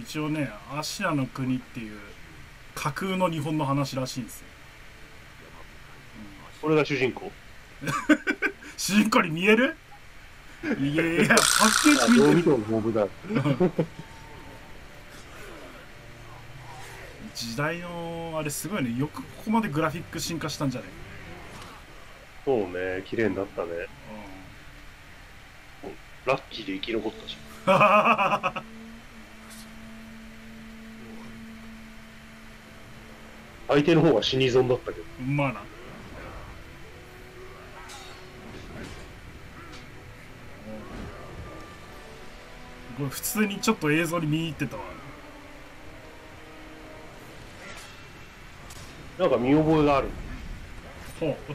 一応ね、アシアの国っていう架空の日本の話らしいんですよ。 これが主人公。 主人公に見える？いやいや、パッケーあ、 ジ見てる。 どう見てもボブだ。 時代のあれすごいね。よくここまでグラフィック進化したんじゃね？ そうね、綺麗になったね。ラッキーで生き残ったじゃん。相手の方は死に損だったけど。 まあな。これ普通にちょっと映像に見入ってたわ。 なんか見覚えがある。 ほう。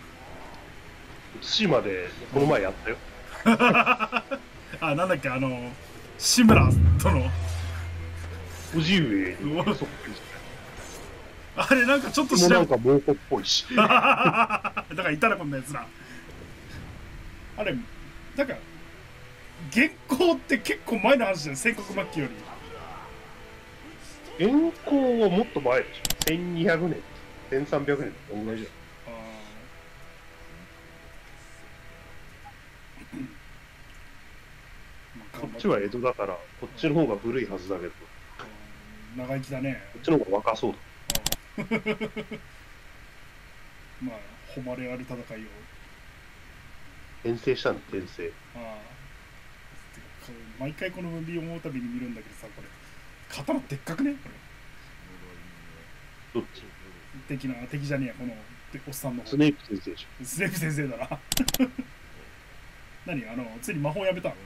対馬でこの前やったよ。 あ、なんだっけ、志村との。 叔父上にうわそっくりじあれなんかちょっとゃん。もうなん調べか猛虎っぽいし。 だからいたらこんなやつら。あれ、なんか、原稿って結構前の話じゃん、戦国末期より。 原稿はもっと前でしょ。1200年、1300年と同じだ。こっちは江戸だから、こっちの方が古いはずだけど、こ長生きだね。 っちの方が若そうだ。 まあ、誉れある戦いを。 転生したの、転生。 ああ。毎回このムービーを思うたびに見るんだけどさ、これ。刀でっかくねこどっち？ れ。敵じゃねえや、このおっさんの。 スネープ先生でしスネープ先生だな。何ついに魔法やめたの？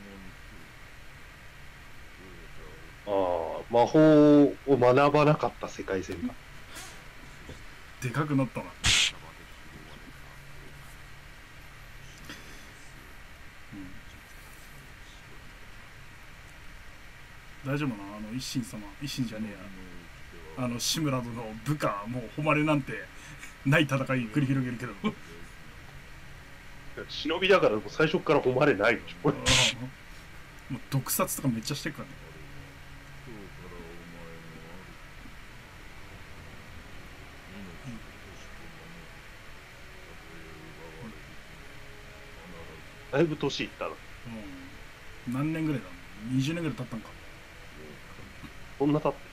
ょ。ああ、魔法を学ばなかった世界線か。 でかくなったな。大丈夫な一心様、一心じゃねえや。志村殿の部下、もう誉れなんてない戦い繰り広げるけど。 忍びだからもう最初から誉れないでしょ。 もう毒殺とかめっちゃしてるからね。 だいぶ年いったな。 何年ぐらいだ？ 20 年ぐらい経ったんか。 そんな経った。